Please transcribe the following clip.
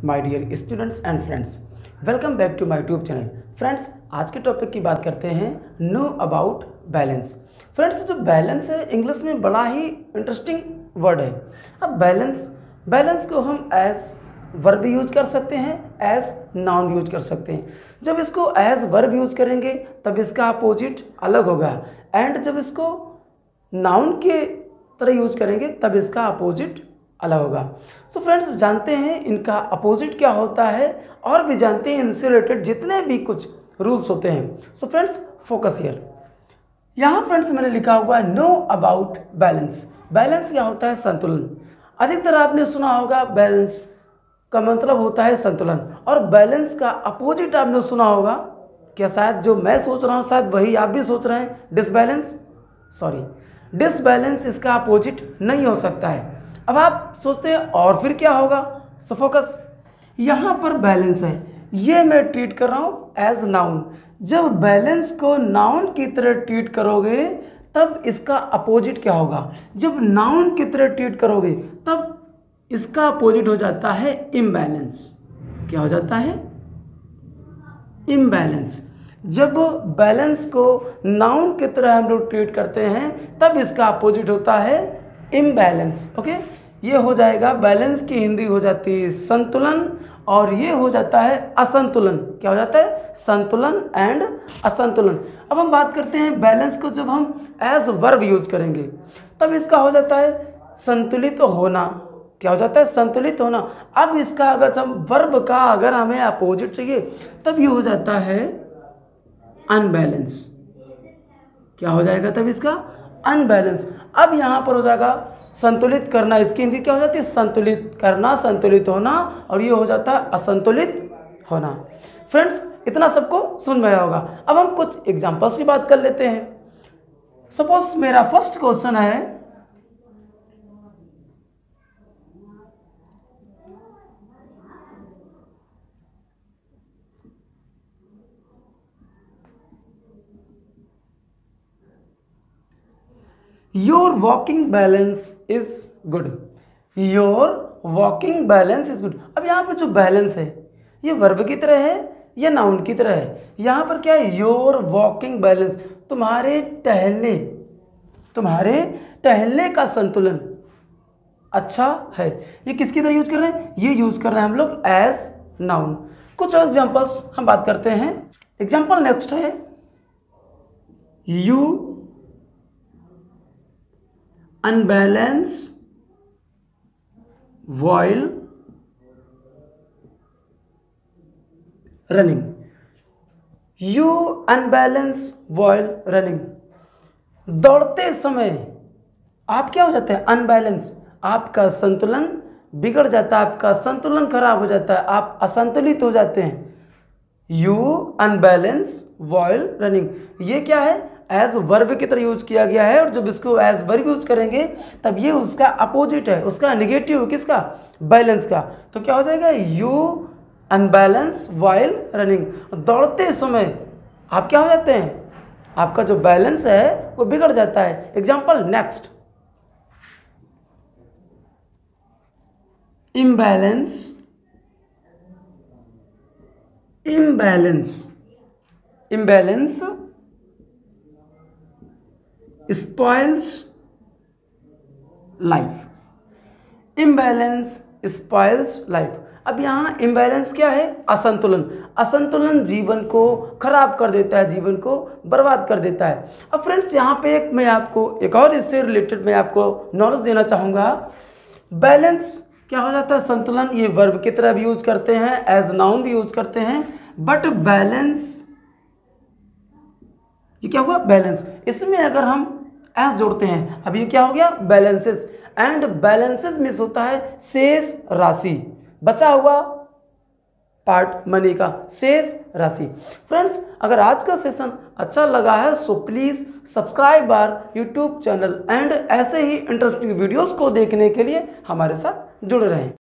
My dear students and friends, welcome back to my YouTube channel. Friends, आज के topic की बात करते हैं नो अबाउट बैलेंस। फ्रेंड्स, जो बैलेंस है इंग्लिश में बड़ा ही इंटरेस्टिंग वर्ड है। अब बैलेंस को हम एज वर्ब यूज कर सकते हैं, एज नाउन यूज कर सकते हैं। जब इसको एज वर्ब यूज करेंगे तब इसका अपोजिट अलग होगा, एंड जब इसको नाउन के तरह यूज करेंगे तब इसका अपोजिट अलग होगा। सो फ्रेंड्स, जानते हैं इनका अपोजिट क्या होता है और भी जानते हैं इनसे रिलेटेड जितने भी कुछ रूल्स होते हैं। So friends, focus here. यहाँ फ्रेंड्स मैंने लिखा हुआ है नो अबाउट बैलेंस। बैलेंस क्या होता है? संतुलन। अधिकतर आपने सुना होगा बैलेंस का मतलब होता है संतुलन, और बैलेंस का अपोजिट आपने सुना होगा क्या? शायद जो मैं सोच रहा हूँ शायद वही आप भी सोच रहे हैं, डिसबैलेंस। सॉरी, डिसबैलेंस इसका अपोजिट नहीं हो सकता है। अब आप सोचते हैं और फिर क्या होगा? सो फोकस, यहाँ पर बैलेंस है, ये मैं ट्रीट कर रहा हूँ एज नाउन। जब बैलेंस को नाउन की तरह ट्रीट करोगे तब इसका अपोजिट क्या होगा? जब नाउन की तरह ट्रीट करोगे तब इसका अपोजिट हो जाता है इम्बैलेंस। क्या हो जाता है? इम्बैलेंस। जब बैलेंस को नाउन की तरह हम लोग ट्रीट करते हैं तब इसका अपोजिट होता है इम्बैलेंस। ओके, ये हो जाएगा, बैलेंस की हिंदी हो जाती है संतुलन, और ये हो जाता है असंतुलन। क्या हो जाता है? संतुलन एंड असंतुलन। अब हम बात करते हैं बैलेंस को जब हम एज वर्ब यूज करेंगे तब इसका हो जाता है संतुलित होना। क्या हो जाता है? संतुलित होना। अब इसका अगर हम वर्ब का अगर हमें अपोजिट चाहिए तब ये हो जाता है अनबैलेंस। क्या हो जाएगा तब इसका? अनबैलेंस। अब यहाँ पर हो जाएगा संतुलित करना, इसकी हिंदी क्या हो जाती है? संतुलित करना, संतुलित होना, और ये हो जाता है असंतुलित होना। फ्रेंड्स, इतना सबको समझ में आया होगा। अब हम कुछ एग्जांपल्स की बात कर लेते हैं। सपोज मेरा फर्स्ट क्वेश्चन है, your walking balance is good. Your walking balance is good. अब यहाँ पर जो बैलेंस है ये वर्ब की तरह है या नाउन की तरह है? यहाँ पर क्या है? योर वॉकिंग बैलेंस, तुम्हारे टहलने का संतुलन अच्छा है। ये किसकी तरह यूज कर रहे हैं? ये यूज कर रहे हैं हम लोग एज नाउन। कुछ और एग्जांपल्स हम बात करते हैं। एग्जांपल नेक्स्ट है, you unbalance while running। You unbalance while running। दौड़ते समय आप क्या हो जाते हैं? अनबैलेंस। आपका संतुलन बिगड़ जाता है, आपका संतुलन खराब हो जाता है, आप असंतुलित हो जाते हैं। You unbalance while running, ये क्या है? एज वर्ब की तरह यूज किया गया है, और जब इसको एज वर्ब यूज करेंगे तब ये उसका अपोजिट है, उसका नेगेटिव, किसका? बैलेंस का। तो क्या हो जाएगा? You unbalance while running. दौड़ते समय आप क्या हो जाते हैं? आपका जो बैलेंस है वो बिगड़ जाता है। Example next, imbalance spoils life. Imbalance spoils life. अब यहाँ इम्बैलेंस क्या है? असंतुलन। असंतुलन जीवन को खराब कर देता है, जीवन को बर्बाद कर देता है। अब फ्रेंड्स, यहाँ पे मैं आपको एक और इससे रिलेटेड मैं आपको नॉलेज देना चाहूँगा। बैलेंस क्या हो जाता है? संतुलन। ये वर्ब की तरह भी यूज करते हैं, एज नाउन भी यूज करते हैं, बट बैलेंस ये क्या हुआ? बैलेंस। इसमें अगर हम एस जोड़ते हैं, अब ये क्या हो गया? बैलेंसेस। एंड बैलेंसेस मीन्स होता है शेष राशि, बचा हुआ पार्ट मनी का, शेष राशि। फ्रेंड्स, अगर आज का सेशन अच्छा लगा है so please subscribe our YouTube channel, and ऐसे ही इंटरेस्टिंग वीडियोस को देखने के लिए हमारे साथ जुड़े रहें।